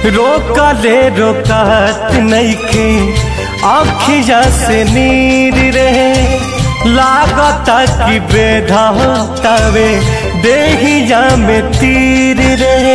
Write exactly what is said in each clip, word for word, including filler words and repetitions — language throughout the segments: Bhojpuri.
रोकले रोकत नइखे आँखिया से नीर रहे, लागता कि बेधा होतावे देहिया में तीर रहे।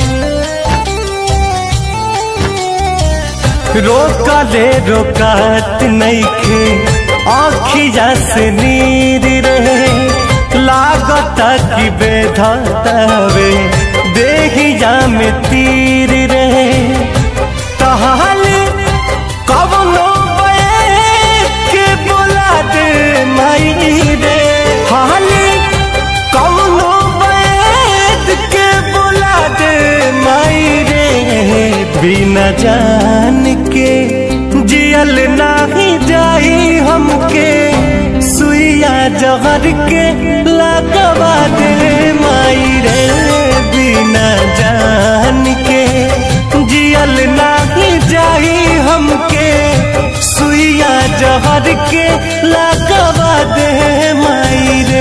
रोकले रोकत नइखे आँखिया से नीर रहे, लागता कि बेधा होतावे देहिया में तीर रहे। तहाल कवनो बैठ के बोला दे माई रे, हाल कवनो बैठ के बोला दे माई रे। बिना जान के जियल नाही जाई हमके, सुइया जहर के लगवा दे माई रे। बिना जान के जियल नाही जाई हमके, सुइया जहर के लगवा दे माई रे।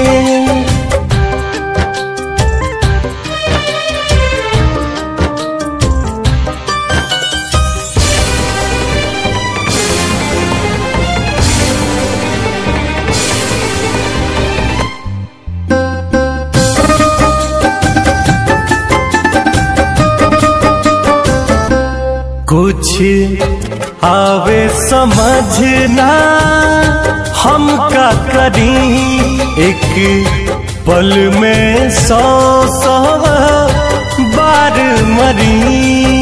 कुछ आवे समझना हम का करी, एक पल में सौ सौ बार मरी।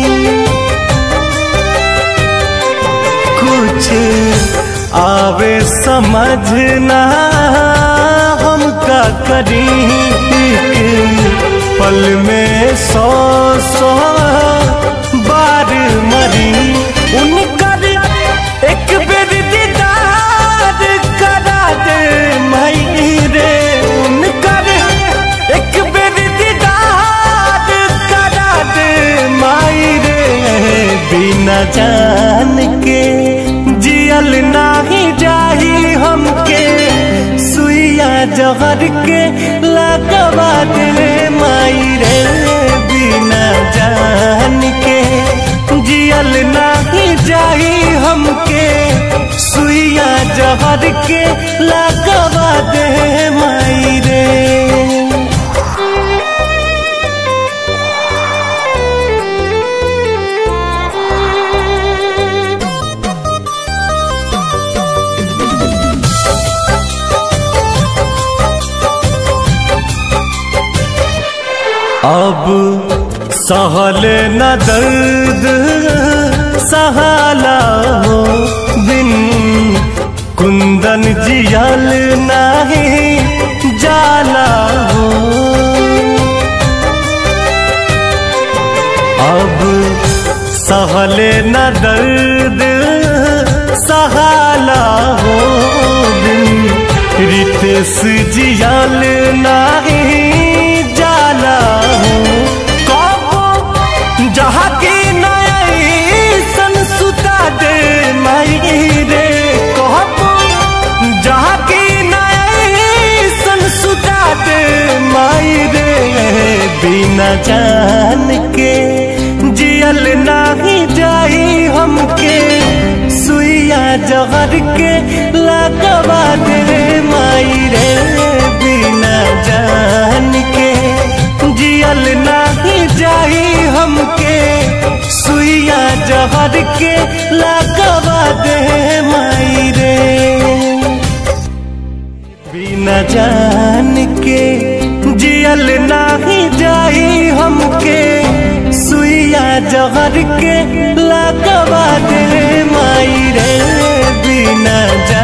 कुछ आवे समझना हम का करी, एक पल में सौ सौ बार मरी। उनकर एक बेर दीदार करा दे माई रे, उनकर एक बेर दीदार करा दे माई रे। बिना जान के जियल नाही जाई हमके, सुइया जहर के लगवा दे माई रे। बिना जान के जियल नाही जाई हमके, सुइया जहर के लगवा दे माई रे। अब सहल न दर्द सहाला हो, बिन कुंदन जियल नाही जाला हो। अब सहल न दर्द सहाला हो, बिन रितेश जियल नाही जाला हो। जहाँ की नई सन सुता दे माई रे, कहबो जहाँ की नई सन सुता दे माई रे। बिना जान के जियल नाही जाई हमके, सुइया जहर के लगवा दे माई रे। बिना जान के जियल नाही जाई हमके, सुइया जहर के लगवा दे माई रे। बिना जान के जियल नाही जाई हमके, सुइया जहर के लगवा दे माई रे। बिना